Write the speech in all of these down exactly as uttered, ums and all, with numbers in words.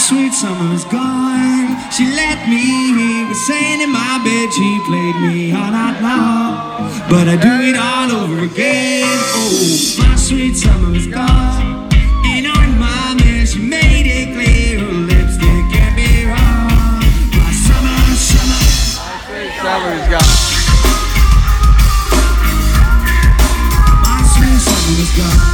sweet summer is gone. She let me hear her saying in my bed. She played me all night long, but I do it all over again. Oh, my sweet summer is gone, and on my man she made it clear her lipstick can't be wrong. My summer, summer, my sweet summer is gone. My sweet summer is gone.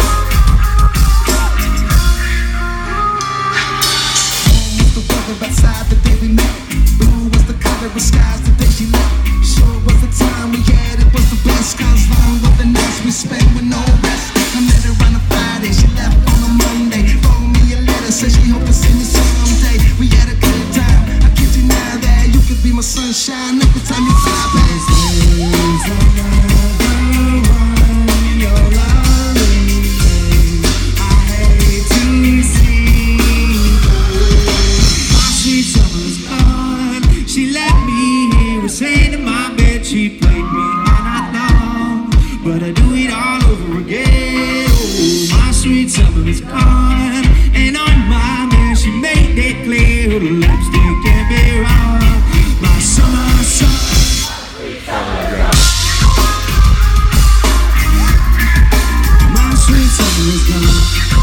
Outside the day we met, blue was the color of skies the day she left. Sure was the time we had, it was the best. Cause long with the nights we spent with no rest. I met her on a Friday, she left on a Monday. Wrote me a letter, said she hope to see me someday. We had a good time, I kid you now that you could be my sunshine every time you fly past. Saying in my bed she played me all night long, but I do it all over again. Oh, my sweet summer is gone, and on my man she made it clear her lipstick can't be wrong. My summer, summer, my sweet summer is gone.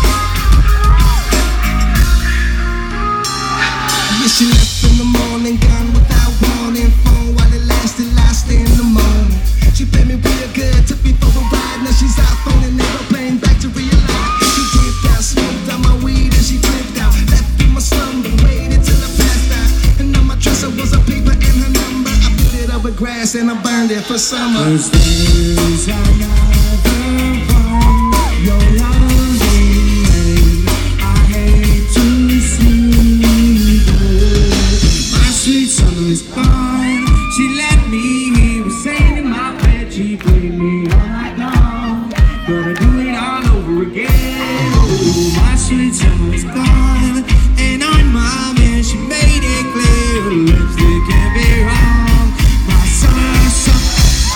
Yeah, she left in the morning, gone without warning. Phone while it lasted, lost in the moment. She played me real good, took me for a ride. Now she's out on an aeroplane back to realize. She dipped out, smoked out my weed and she flipped out. Left in my slumber, waited till I passed out. And on my dresser was a paper and her number. I put it up with grass and I burned it for summer. Cause there's another one, your loving way. I hate to see you go. My sweet summer is gone. She let me hear her saying in my bed. She played me all night long, but I do it all over again. Oh, my sweet summer is gone, and on my man she made it clear her lipstick can't be wrong. My summer, summer,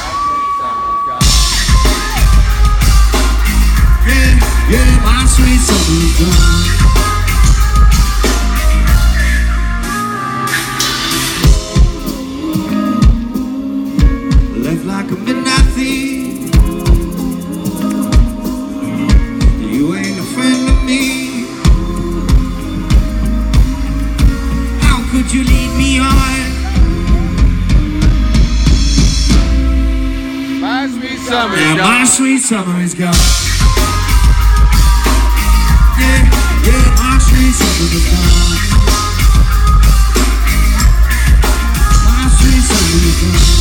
yeah, yeah, my sweet summer is gone. Like a midnight thief, you ain't a friend of me. How could you lead me on? My sweet summer Yeah, is gone. my sweet summer is gone. Yeah, yeah, my sweet summer is gone. My sweet summer is gone.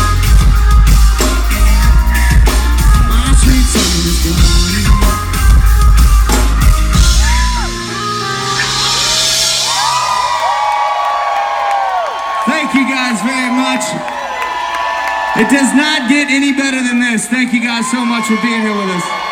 Thank you guys very much. It does not get any better than this. Thank you guys so much for being here with us.